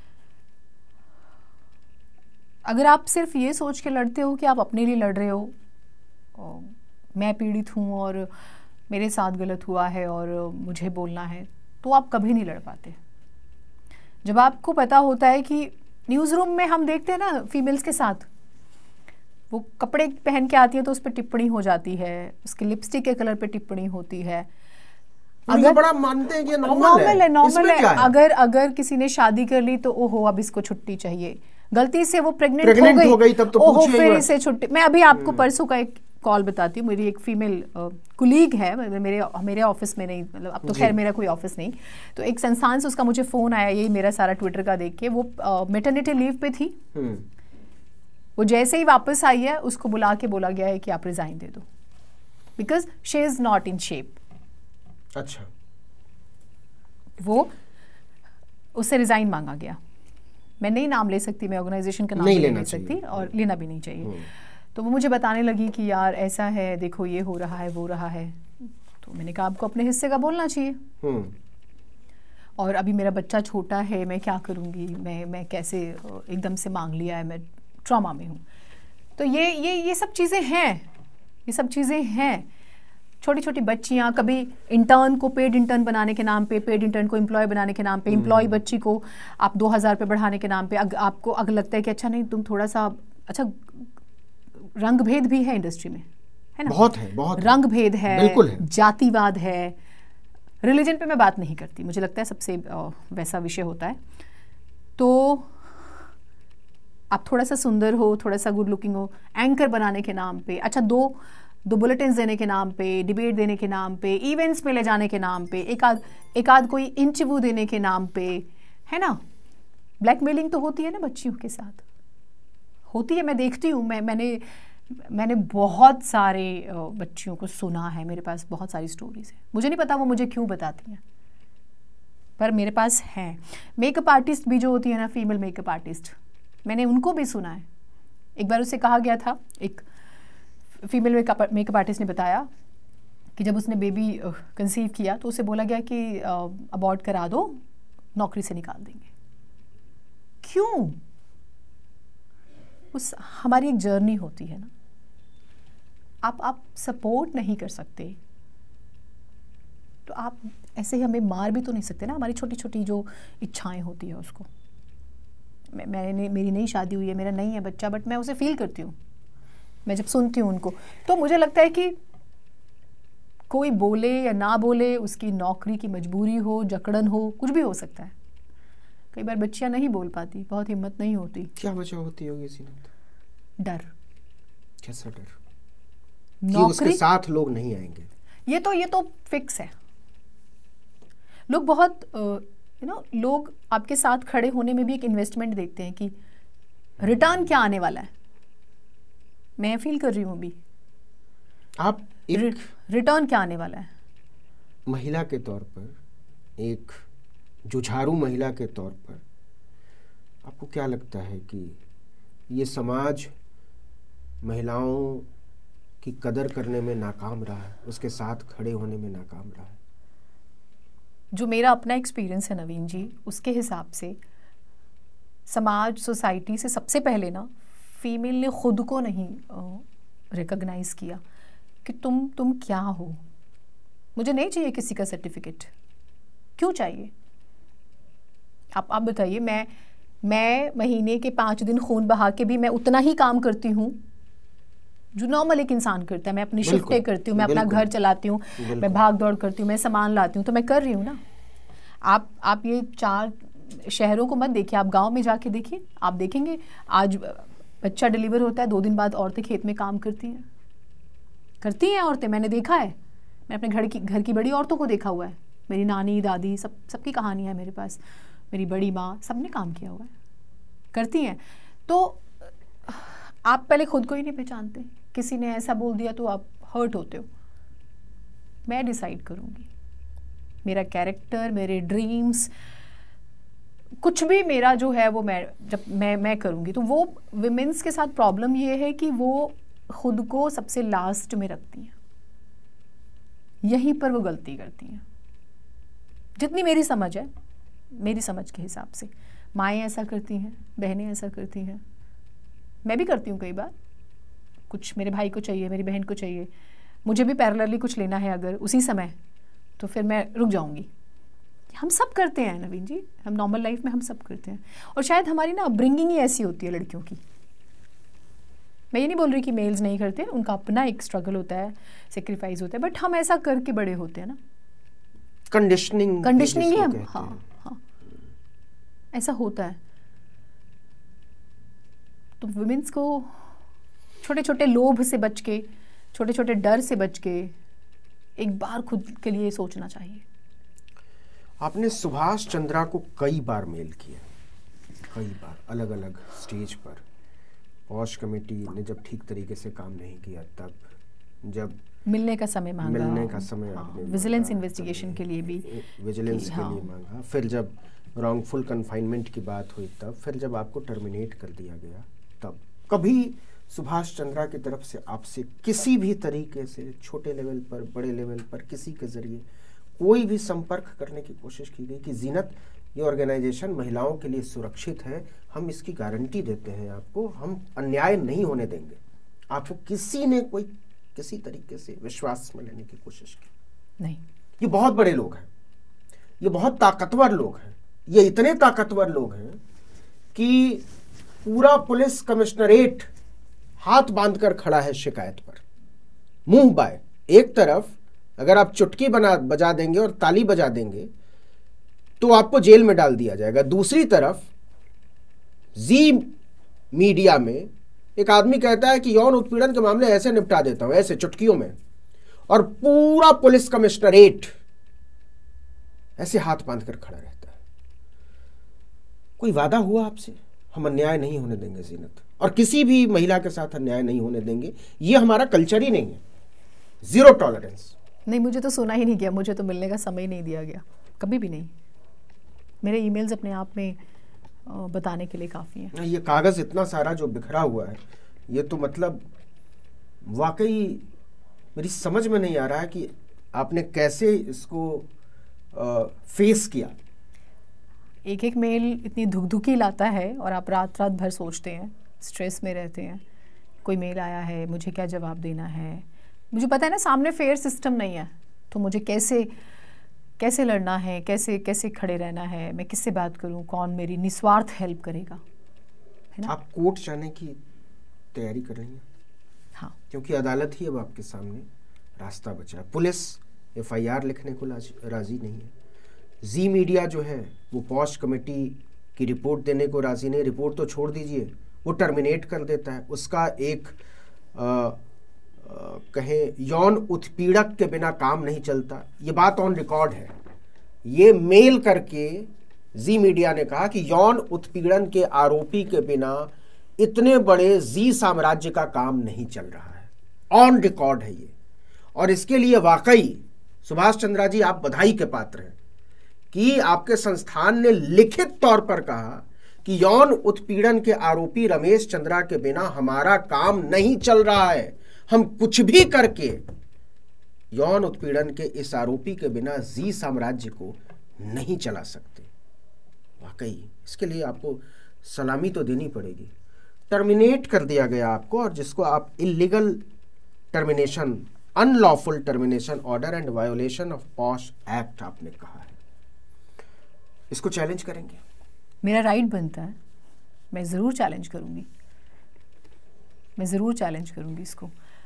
अगर आप सिर्फ ये सोच के लड़ते हो कि आप अपने लिए लड़ रहे हो, मैं पीड़ित हूँ और मेरे साथ गलत हुआ है और मुझे बोलना है, तो आप कभी नहीं लड़ पाते। जब आपको पता होता है कि न्यूज़ रूम में हम देखते हैं ना, फीमेल्स के साथ वो कपड़े पहन के आती है तो उस पर टिप्पणी हो जाती है, उसके लिपस्टिक के कलर पे टिप्पणी होती है। अगर बड़ा मानते हैं कि नॉर्मल है। अगर किसी ने शादी कर ली तो ओहो अब इसको छुट्टी चाहिए, गलती से वो प्रेग्नेंट हो गई तब तो ओहो फिर इसे छुट्टी। मैं अभी आपको परसों का एक कॉल बताती हूँ। मेरी एक फीमेल कुलीग है, मेरे ऑफिस में नहीं, मतलब अब तो खैर मेरा कोई ऑफिस नहीं, तो एक संस्थान से उसका मुझे फ़ोन आया, यही मेरा सारा ट्विटर का देख के। वो मैटरनिटी लीव पे थी, वो जैसे ही वापस आई है उसको बुला के बोला गया है कि आप रिज़ाइन दे दो, because she is not in shape. अच्छा, वो उससे रिज़ाइन मांगा गया। मैं नहीं नाम ले सकती, मैं ऑर्गेनाइजेशन का नाम नहीं ले सकती और लेना भी नहीं चाहिए। तो वो मुझे बताने लगी कि यार ऐसा है, देखो ये हो रहा है, वो रहा है। तो मैंने कहा आपको अपने हिस्से का बोलना चाहिए। और अभी मेरा बच्चा छोटा है, मैं क्या करूँगी, मैं कैसे एकदम से मांग लिया है, मैं ट्रॉमा में हूँ। तो ये सब चीज़ें हैं, ये सब चीज़ें हैं। छोटी छोटी बच्चियाँ, कभी इंटर्न को पेड इंटर्न बनाने के नाम पे, पेड इंटर्न को एम्प्लॉय बनाने के नाम पे, एम्प्लॉय बच्ची को आप 2000 रुपये बढ़ाने के नाम पे आपको अगर लगता है कि अच्छा नहीं, तुम थोड़ा सा अच्छा, रंग भेद भी है इंडस्ट्री में, है ना, बहुत रंग भेद है, बिल्कुल है, जातिवाद है। रिलीजन पे मैं बात नहीं करती, मुझे लगता है सबसे वैसा विषय होता है। तो आप थोड़ा सा सुंदर हो, थोड़ा सा गुड लुकिंग हो, एंकर बनाने के नाम पे, अच्छा दो बुलेटिन देने के नाम पे, डिबेट देने के नाम पे, इवेंट्स में ले जाने के नाम पे, एक आध कोई इंटरव्यू देने के नाम पे, है ना, ब्लैकमेलिंग तो होती है ना बच्चियों के साथ, होती है। मैं देखती हूँ, मैंने बहुत सारे बच्चियों को सुना है, मेरे पास बहुत सारी स्टोरीज है। मुझे नहीं पता वो मुझे क्यों बताती हैं, पर मेरे पास हैं। मेकअप आर्टिस्ट भी जो होती है ना, फीमेल मेकअप आर्टिस्ट, मैंने उनको भी सुना है। एक बार उससे कहा गया था, एक फीमेल मेकअप आर्टिस्ट ने बताया कि जब उसने बेबी कंसीव किया तो उसे बोला गया कि अबॉर्ट करा दो, नौकरी से निकाल देंगे। क्यों? उस हमारी एक जर्नी होती है ना, आप सपोर्ट नहीं कर सकते तो आप ऐसे ही हमें मार भी तो नहीं सकते ना, हमारी छोटी छोटी जो इच्छाएं होती है उसको। मेरी नई शादी हुई है, मेरा नहीं है बच्चा, बट मैं उसे फील करती हूँ, मैं जब सुनती हूँ उनको तो मुझे लगता है कि कोई बोले या ना बोले, उसकी नौकरी की मजबूरी हो, जकड़न हो, कुछ भी हो सकता है। कई बार बच्चियाँ नहीं बोल पाती, बहुत हिम्मत नहीं होती। क्या वजह होती होगी सीनत? डर। कैसा डर? कि उसके साथ लोग नहीं आएंगे। ये तो फिक्स है। लोग बहुत लोग आपके साथ खड़े होने में भी एक इन्वेस्टमेंट देखते हैं कि रिटर्न क्या आने वाला है। मैं फील कर रही हूँ अभी, आप एक रिटर्न क्या आने वाला है। महिला के तौर पर, एक जुझारू महिला के तौर पर, आपको क्या लगता है कि ये समाज महिलाओं की कदर करने में नाकाम रहा है, उसके साथ खड़े होने में नाकाम रहा है? जो मेरा अपना एक्सपीरियंस है नवीन जी, उसके हिसाब से समाज, सोसाइटी से सबसे पहले ना फीमेल ने खुद को नहीं रिकॉग्नाइज किया कि तुम क्या हो। मुझे नहीं चाहिए किसी का सर्टिफिकेट, क्यों चाहिए? आप बताइए। मैं महीने के 5 दिन खून बहा के भी मैं उतना ही काम करती हूँ जो नॉर्मल एक इंसान करता है। मैं अपनी शिफ्टें करती हूँ, मैं अपना घर चलाती हूँ, मैं भाग दौड़ करती हूँ, मैं सामान लाती हूँ, तो मैं कर रही हूँ ना। आप ये 4 शहरों को मत देखिए, आप गांव में जाके देखिए, आप देखेंगे आज बच्चा डिलीवर होता है, 2 दिन बाद औरतें खेत में काम करती हैं औरतें। मैंने देखा है, मैं अपने घर की बड़ी औरतों को देखा हुआ है। मेरी नानी, दादी, सबकी कहानी है मेरे पास, मेरी बड़ी माँ, सबने काम किया हुआ है, करती हैं। तो आप पहले खुद को ही नहीं पहचानते, किसी ने ऐसा बोल दिया तो आप हर्ट होते हो। मैं डिसाइड करूँगी, मेरा कैरेक्टर, मेरे ड्रीम्स, कुछ भी मेरा जो है वो मैं करूँगी। तो वो विमेंस के साथ प्रॉब्लम ये है कि वो खुद को सबसे लास्ट में रखती हैं, यहीं पर वो गलती करती हैं। जितनी मेरी समझ है, मेरी समझ के हिसाब से माएँ ऐसा करती हैं, बहनें ऐसा करती हैं, मैं भी करती हूँ कई बार। कुछ मेरे भाई को चाहिए, मेरी बहन को चाहिए, मुझे भी पैरेलली कुछ लेना है अगर उसी समय, तो फिर मैं रुक जाऊँगी। हम सब करते हैं नवीन जी, हम नॉर्मल लाइफ में हम सब करते हैं। और शायद हमारी ना अपब्रिंगिंग ही ऐसी होती है लड़कियों की। मैं ये नहीं बोल रही कि मेल्स नहीं करते, उनका अपना एक स्ट्रगल होता है, सेक्रीफाइस होता है, बट हम ऐसा करके बड़े होते हैं ना। कंडीशनिंग ही हम, हाँ, ऐसा होता है। तो वुमेन्स को छोटे छोटे लोभ से बच के, छोटे छोटे डर से बच के एक बार खुद के लिए सोचना चाहिए। आपने सुभाष चंद्रा को कई बार मेल किया, कई बार अलग अलग स्टेज पर। पॉश कमेटी ने जब ठीक तरीके से काम नहीं किया, तब जब मिलने का समय मांगा, आपने विजिलेंस इन्वेस्टिगेशन के लिए भी, विजिलेंस के लिए मांगा, फिर जब रॉन्गफुल कन्फाइनमेंट की बात हुई तब, फिर जब आपको टर्मिनेट कर दिया गया तब, कभी सुभाष चंद्रा की तरफ से आपसे किसी भी तरीके से, छोटे लेवल पर, बड़े लेवल पर, किसी के जरिए कोई भी संपर्क करने की कोशिश की गई कि जीनत, ये ऑर्गेनाइजेशन महिलाओं के लिए सुरक्षित है, हम इसकी गारंटी देते हैं आपको, हम अन्याय नहीं होने देंगे? आपको किसी ने कोई किसी तरीके से विश्वास में लेने की कोशिश की? नहीं। ये बहुत बड़े लोग हैं, ये बहुत ताकतवर लोग हैं, ये इतने ताकतवर लोग हैं कि पूरा पुलिस कमिश्नरेट हाथ बांधकर खड़ा है शिकायत पर, मुंह बाय। एक तरफ अगर आप चुटकी बजा देंगे और ताली बजा देंगे तो आपको जेल में डाल दिया जाएगा। दूसरी तरफ जी मीडिया में एक आदमी कहता है कि यौन उत्पीड़न के मामले ऐसे निपटा देता हूं, ऐसे चुटकियों में, और पूरा पुलिस कमिश्नरेट ऐसे हाथ बांधकर खड़ा रहता है। कोई वादा हुआ आपसे? हम अन्याय नहीं होने देंगे जीनत, और किसी भी महिला के साथ अन्याय नहीं होने देंगे, ये हमारा कल्चर ही नहीं है, जीरो टॉलरेंस। नहीं, मुझे तो सुना ही नहीं गया, मुझे तो मिलने का समय ही नहीं दिया गया, कभी भी नहीं। मेरे ईमेल्स अपने आप में बताने के लिए काफ़ी हैं। ये कागज़ इतना सारा जो बिखरा हुआ है, ये तो मतलब वाकई मेरी समझ में नहीं आ रहा है कि आपने कैसे इसको फेस किया। एक एक मेल इतनी धुकधुकी लाता है और आप रात रात भर सोचते हैं, स्ट्रेस में रहते हैं, कोई मेल आया है, मुझे क्या जवाब देना है। मुझे पता है ना सामने फेयर सिस्टम नहीं है, तो मुझे कैसे लड़ना है, कैसे खड़े रहना है, मैं किससे बात करूं, कौन मेरी निस्वार्थ हेल्प करेगा, है ना। आप कोर्ट जाने की तैयारी कर रही हैं? हाँ, क्योंकि अदालत ही अब आपके सामने रास्ता बचा है। पुलिस FIR लिखने को राज़ी नहीं है। जी मीडिया जो है वो पॉश कमेटी की रिपोर्ट देने को राज़ी नहीं। रिपोर्ट तो छोड़ दीजिए, वो टर्मिनेट कर देता है। उसका एक कहें यौन उत्पीड़क के बिना काम नहीं चलता। ये बात ऑन रिकॉर्ड है। ये मेल करके जी मीडिया ने कहा कि यौन उत्पीड़न के आरोपी के बिना इतने बड़े जी साम्राज्य का काम नहीं चल रहा है। ऑन रिकॉर्ड है ये। और इसके लिए वाकई सुभाष चंद्रा जी आप बधाई के पात्र हैं कि आपके संस्थान ने लिखित तौर पर कहा कि यौन उत्पीड़न के आरोपी रमेश चंद्रा के बिना हमारा काम नहीं चल रहा है। हम कुछ भी करके यौन उत्पीड़न के इस आरोपी के बिना जी साम्राज्य को नहीं चला सकते। वाकई इसके लिए आपको सलामी तो देनी पड़ेगी। टर्मिनेट कर दिया गया आपको, और जिसको आप illegal termination, unlawful termination order and violation of POSH act आपने कहा है। इसको चैलेंज करेंगे? मेरा राइट बनता है, मैं ज़रूर चैलेंज करूँगी, मैं ज़रूर चैलेंज करूँगी इसको।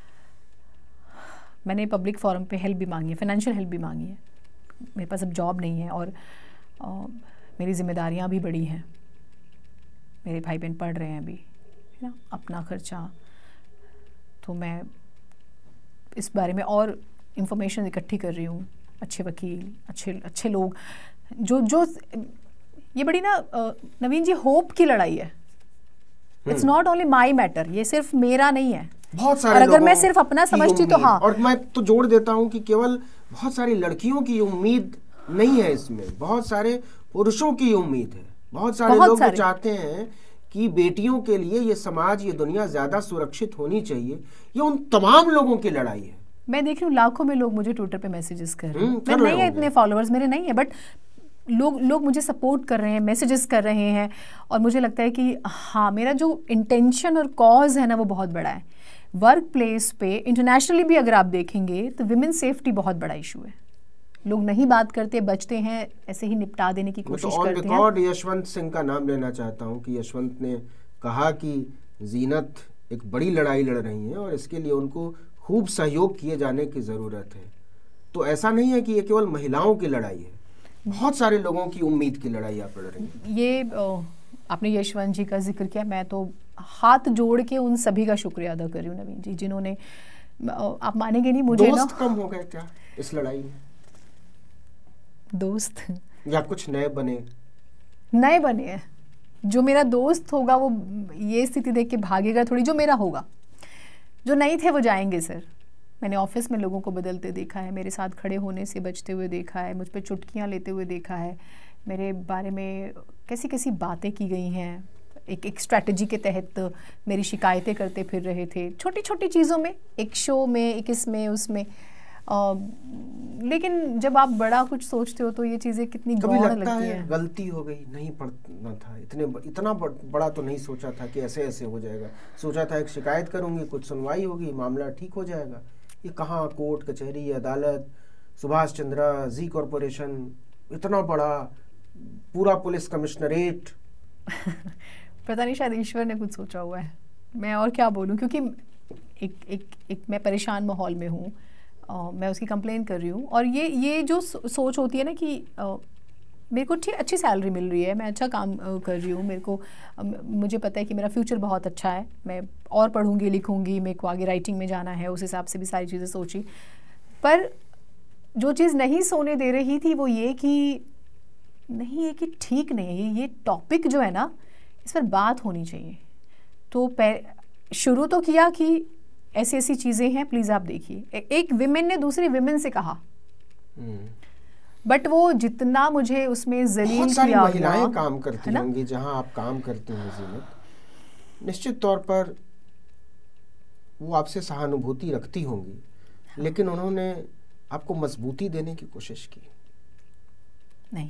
मैंने पब्लिक फोरम पे हेल्प भी मांगी है, फाइनेंशियल हेल्प भी मांगी है। मेरे पास अब जॉब नहीं है और मेरी जिम्मेदारियाँ भी बड़ी हैं। मेरे भाई बहन पढ़ रहे हैं अभी, है ना, अपना खर्चा। तो मैं इस बारे में और इंफॉर्मेशन इकट्ठी कर रही हूँ। अच्छे वकील, अच्छे लोग जो ये बड़ी ना नवीन जी होप की लड़ाई है। It's not only my matter, ये सिर्फ मेरा नहीं है। बहुत सारे और अगर मैं सिर्फ अपना समझती तो हाँ, और मैं तो जोड़ देता हूँ कि केवल बहुत सारी लड़कियों की उम्मीद नहीं है इसमें, बहुत सारे पुरुषों की उम्मीद है। बहुत सारे लोग जो चाहते हैं कि बेटियों के लिए ये समाज, ये दुनिया ज्यादा सुरक्षित होनी चाहिए। ये उन तमाम लोगों की लड़ाई है। मैं देख रही हूँ लाखों में लोग मुझे ट्विटर पे मैसेजेस कर रहे हैं। मैं नहीं है, इतने फॉलोअर्स मेरे नहीं है, बट लोग मुझे सपोर्ट कर रहे हैं, मैसेजेस कर रहे हैं। और मुझे लगता है कि हाँ, मेरा जो इंटेंशन और कॉज है ना वो बहुत बड़ा है। वर्क प्लेस पे इंटरनेशनली भी अगर आप देखेंगे तो विमेन सेफ्टी बहुत बड़ा इशू है। लोग नहीं बात करते, बचते हैं, ऐसे ही निपटा देने की कोशिश करते हैं। ऑन रिकॉर्ड यशवंत सिंह का नाम लेना चाहता हूं कि यशवंत ने कहा कि जीनत एक बड़ी लड़ाई लड़ रही हैं और इसके लिए उनको खूब सहयोग किए जाने की ज़रूरत है। तो ऐसा नहीं है कि ये केवल महिलाओं की लड़ाई है, बहुत सारे लोगों की उम्मीद की लड़ाई आप लड़ रही हैं। ये आपने यशवंत जी का जिक्र किया, मैं तो हाथ जोड़ के उन सभी का शुक्रिया अदा कर रही हूँ नवीन जी, जिन्होंने, आप मानेंगे नहीं, मुझे ना दोस्त कम हो गए क्या इस लड़ाई में? दोस्त या कुछ नए बने हैं। जो मेरा दोस्त होगा वो ये स्थिति देख के भागेगा थोड़ी, जो मेरा होगा। जो नहीं थे वो जाएंगे सर। मैंने ऑफिस में लोगों को बदलते देखा है, मेरे साथ खड़े होने से बचते हुए देखा है, मुझ पे चुटकियाँ लेते हुए देखा है, मेरे बारे में कैसी कैसी बातें की गई हैं। एक स्ट्रैटेजी के तहत मेरी शिकायतें करते फिर रहे थे, छोटी छोटी चीज़ों में, एक शो में, एक इसमें उसमें। लेकिन जब आप बड़ा कुछ सोचते हो तो ये चीज़ें कितनी गौण लगती है। गलती हो गई, नहीं पढ़ना था, इतना बड़ा तो नहीं सोचा था कि ऐसे ऐसे हो जाएगा। सोचा था एक शिकायत करूंगी, कुछ सुनवाई होगी, मामला ठीक हो जाएगा। ये कहाँ, कोर्ट कचहरी, अदालत, सुभाष चंद्रा, जी कॉरपोरेशन, इतना बड़ा पूरा पुलिस कमिश्नरेट। पता नहीं, शायद ईश्वर ने कुछ सोचा हुआ है। मैं और क्या बोलूं, क्योंकि एक मैं परेशान माहौल में हूँ। मैं उसकी कंप्लेन कर रही हूँ। और ये जो सोच होती है ना कि मेरे को ठीक अच्छी सैलरी मिल रही है, मैं अच्छा काम कर रही हूँ, मुझे पता है कि मेरा फ्यूचर बहुत अच्छा है, मैं और पढ़ूंगी लिखूंगी, मेरे को आगे राइटिंग में जाना है, उस हिसाब से भी सारी चीज़ें सोची। पर जो चीज़ नहीं सोने दे रही थी वो ये कि नहीं, ये कि ठीक नहीं है, ये टॉपिक जो है ना इस पर बात होनी चाहिए। तो शुरू तो किया कि ऐसी ऐसी चीज़ें हैं, प्लीज़ आप देखिए। एक विमेन ने दूसरी विमेन से कहा, बट वो जितना मुझे उसमें जलील बहुत सारी किया महिलाएं गया, काम करती है ना? होंगी जहां आप काम करते हैं जीनत, निश्चित तौर पर वो आपसे सहानुभूति रखती होंगी, लेकिन उन्होंने आपको मजबूती देने की कोशिश की? नहीं,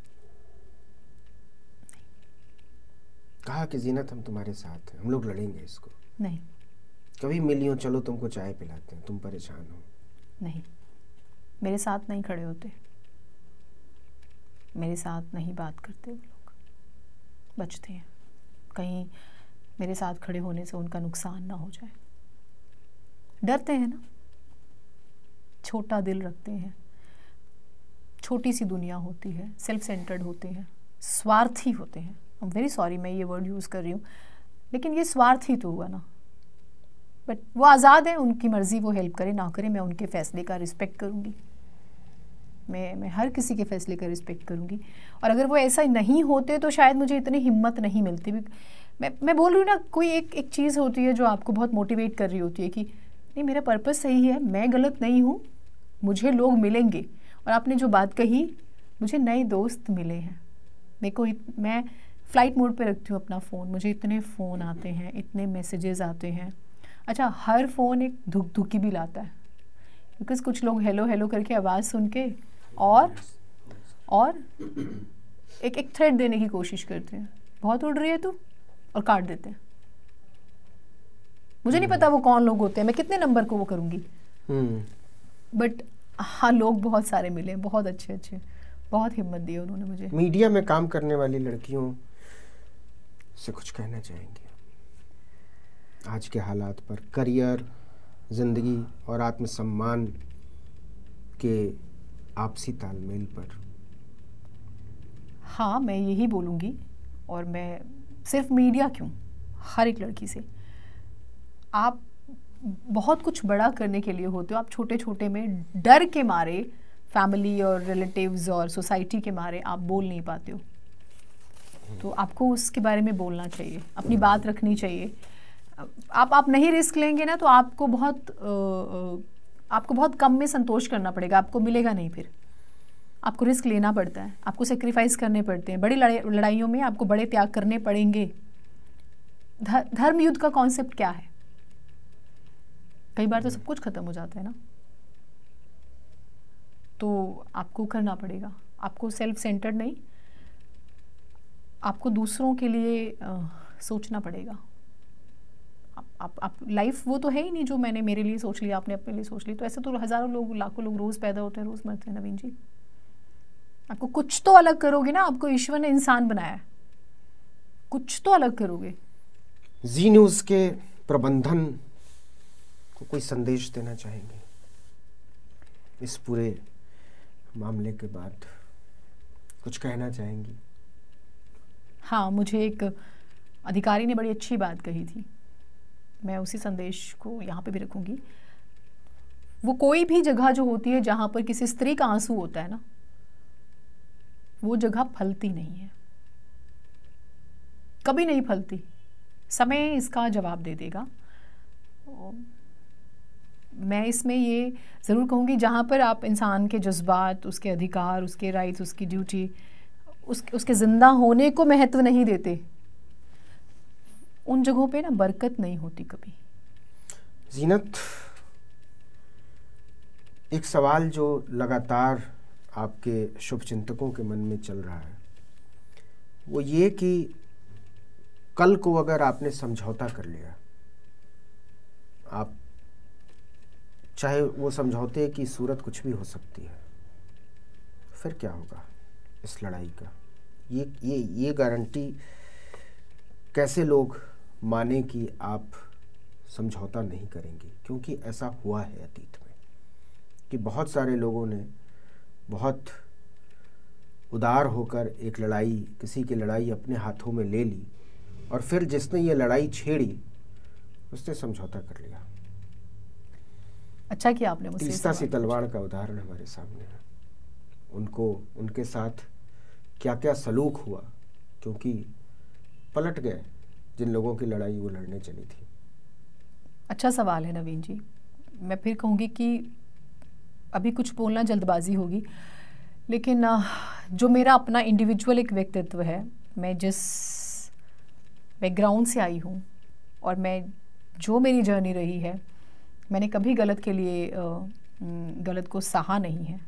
कहा कि जीनत हम तुम्हारे साथ हैं, हम लोग लड़ेंगे इसको, नहीं, कभी मिलियो, चलो तुमको चाय पिलाते हैं, तुम परेशान हो? नहीं, मेरे साथ नहीं खड़े होते, मेरे साथ नहीं बात करते, वो लोग बचते हैं, कहीं मेरे साथ खड़े होने से उनका नुकसान ना हो जाए। डरते हैं ना, छोटा दिल रखते हैं, छोटी सी दुनिया होती है, सेल्फ सेंटर्ड होते हैं, स्वार्थी होते हैं। आई एम वेरी सॉरी मैं ये वर्ड यूज़ कर रही हूँ, लेकिन ये स्वार्थी तो हुआ ना। बट वो आज़ाद है, उनकी मर्ज़ी, वो हेल्प करे ना करे, मैं उनके फ़ैसले का रिस्पेक्ट करूँगी, मैं हर किसी के फ़ैसले का रिस्पेक्ट करूँगी। और अगर वो ऐसा नहीं होते तो शायद मुझे इतनी हिम्मत नहीं मिलती। मैं बोल रही हूँ ना, कोई एक चीज़ होती है जो आपको बहुत मोटिवेट कर रही होती है कि नहीं, मेरा पर्पस सही है, मैं गलत नहीं हूँ, मुझे लोग मिलेंगे। और आपने जो बात कही, मुझे नए दोस्त मिले हैं। मैं फ़्लाइट मोड पे रखती हूँ अपना फ़ोन, मुझे इतने फ़ोन आते हैं, इतने मैसेजेस आते हैं। अच्छा, हर फ़ोन एक धुक धुकी भी लाता है, बिकॉज़ कुछ लोग हेलो हेलो करके आवाज़ सुन के और एक थ्रेड देने की कोशिश करते हैं, बहुत उड़ रही है तू, और काट देते हैं। मुझे नहीं पता वो कौन लोग होते हैं, मैं कितने नंबर को वो करूँगी। बट हाँ, लोग बहुत सारे मिले, बहुत अच्छे अच्छे, बहुत हिम्मत दी उन्होंने मुझे। मीडिया में काम करने वाली लड़कियों से कुछ कहना चाहेंगे आज के हालात पर, करियर, जिंदगी और आत्मसम्मान के आपसी तालमेल पर? हाँ, मैं यही बोलूँगी, और मैं सिर्फ मीडिया क्यों, हर एक लड़की से, आप बहुत कुछ बड़ा करने के लिए होते हो, आप छोटे छोटे में डर के मारे, फैमिली और रिलेटिव्स और सोसाइटी के मारे आप बोल नहीं पाते हो। तो आपको उसके बारे में बोलना चाहिए, अपनी बात रखनी चाहिए। आप नहीं रिस्क लेंगे ना, तो आपको बहुत कम में संतोष करना पड़ेगा, आपको मिलेगा नहीं। फिर आपको रिस्क लेना पड़ता है, आपको सेक्रीफाइस करने पड़ते हैं, बड़ी लड़ाइयों में आपको बड़े त्याग करने पड़ेंगे। धर्म युद्ध का कॉन्सेप्ट क्या है? कई बार तो सब कुछ खत्म हो जाता है ना, तो आपको करना पड़ेगा। आपको सेल्फ सेंटर्ड नहीं, आपको दूसरों के लिए सोचना पड़ेगा। आप लाइफ वो तो है ही नहीं जो मैंने मेरे लिए सोच लिया, आपने अपने लिए सोच लिया। तो ऐसे तो हज़ारों लोग, लाखों लोग रोज़ पैदा होते हैं, रोज़ मरते हैं नवीन जी। आपको कुछ तो अलग करोगे ना, आपको ईश्वर ने इंसान बनाया है, कुछ तो अलग करोगे। जी न्यूज़ के प्रबंधन को कोई संदेश देना चाहेंगे इस पूरे मामले के बाद? कुछ कहना चाहेंगी? हाँ, मुझे एक अधिकारी ने बड़ी अच्छी बात कही थी, मैं उसी संदेश को यहाँ पे भी रखूँगी। वो कोई भी जगह जो होती है जहाँ पर किसी स्त्री का आंसू होता है ना, वो जगह फलती नहीं है, कभी नहीं फलती। समय इसका जवाब दे देगा। मैं इसमें ये ज़रूर कहूँगी, जहाँ पर आप इंसान के जज्बात, उसके अधिकार, उसके राइट्स, उसकी ड्यूटी, उसके ज़िंदा होने को महत्व नहीं देते, उन जगहों पे ना बरकत नहीं होती कभी। जीनत, एक सवाल जो लगातार आपके शुभचिंतकों के मन में चल रहा है, वो ये कि कल को अगर आपने समझौता कर लिया, आप चाहे वो समझौते की सूरत कुछ भी हो सकती है, फिर क्या होगा इस लड़ाई का? ये गारंटी कैसे लोग माने कि आप समझौता नहीं करेंगे? क्योंकि ऐसा हुआ है अतीत में कि बहुत सारे लोगों ने बहुत उदार होकर एक लड़ाई, किसी की लड़ाई अपने हाथों में ले ली, और फिर जिसने ये लड़ाई छेड़ी उसने समझौता कर लिया। अच्छा किया आपने मुझसे तीस्ता सी तलवार का उदाहरण हमारे सामने है। उनके साथ क्या क्या सलूक हुआ, क्योंकि पलट गए जिन लोगों की लड़ाई वो लड़ने चली थी। अच्छा सवाल है नवीन जी। मैं फिर कहूँगी कि अभी कुछ बोलना जल्दबाजी होगी, लेकिन जो मेरा अपना इंडिविजुअल एक व्यक्तित्व है, मैं जिस बैकग्राउंड से आई हूँ और मैं जो मेरी जर्नी रही है, मैंने कभी गलत के लिए गलत को सहा नहीं है।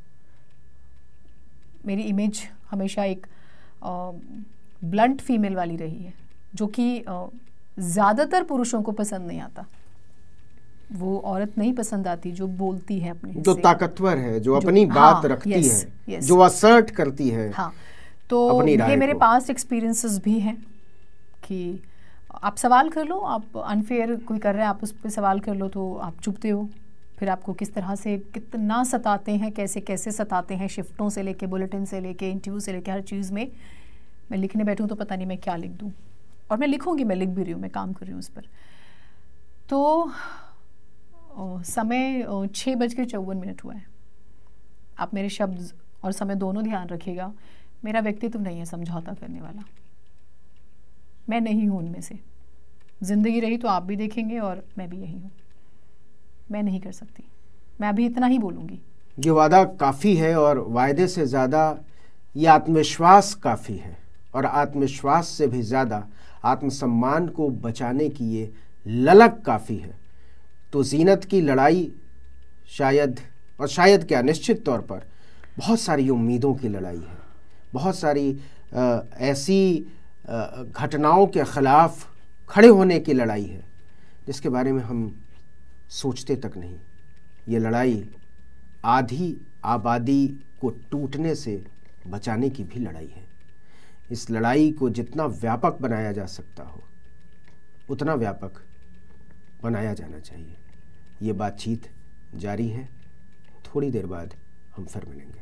मेरी इमेज हमेशा एक ब्लंट फीमेल वाली रही है, जो कि ज़्यादातर पुरुषों को पसंद नहीं आता। वो औरत नहीं पसंद आती जो बोलती है अपने, जो ताकतवर है, जो अपनी बात रखती है, जो असर्ट करती है। हाँ, तो ये मेरे पास्ट एक्सपीरियंसेस भी हैं कि आप सवाल कर लो, आप अनफेयर कोई कर रहा है, आप उस पर सवाल कर लो तो आप चुपते हो। फिर आपको किस तरह से कितना सताते हैं, कैसे कैसे सताते हैं, शिफ्टों से लेके, बुलेटिन से लेके, इंटरव्यू से लेके, हर चीज़ में। मैं लिखने बैठूँ तो पता नहीं मैं क्या लिख दूँ, और मैं लिखूँगी, मैं लिख भी रही हूँ, मैं काम कर रही हूँ उस पर। तो समय 6:54 हुआ है। आप मेरे शब्द और समय दोनों ध्यान रखिएगा। मेरा व्यक्तित्व नहीं है समझौता करने वाला, मैं नहीं हूँ उनमें से। ज़िंदगी रही तो आप भी देखेंगे और मैं भी यही हूँ। मैं नहीं कर सकती, मैं अभी इतना ही बोलूँगी। ये वादा काफ़ी है, और वायदे से ज़्यादा ये आत्मविश्वास काफ़ी है, और आत्मविश्वास से भी ज़्यादा आत्मसम्मान को बचाने की ये ललक काफ़ी है। तो जीनत की लड़ाई शायद, और शायद क्या, निश्चित तौर पर बहुत सारी उम्मीदों की लड़ाई है, बहुत सारी ऐसी घटनाओं के ख़िलाफ़ खड़े होने की लड़ाई है जिसके बारे में हम सोचते तक नहीं। ये लड़ाई आधी आबादी को टूटने से बचाने की भी लड़ाई है। इस लड़ाई को जितना व्यापक बनाया जा सकता हो उतना व्यापक बनाया जाना चाहिए। ये बातचीत जारी है, थोड़ी देर बाद हम फिर मिलेंगे।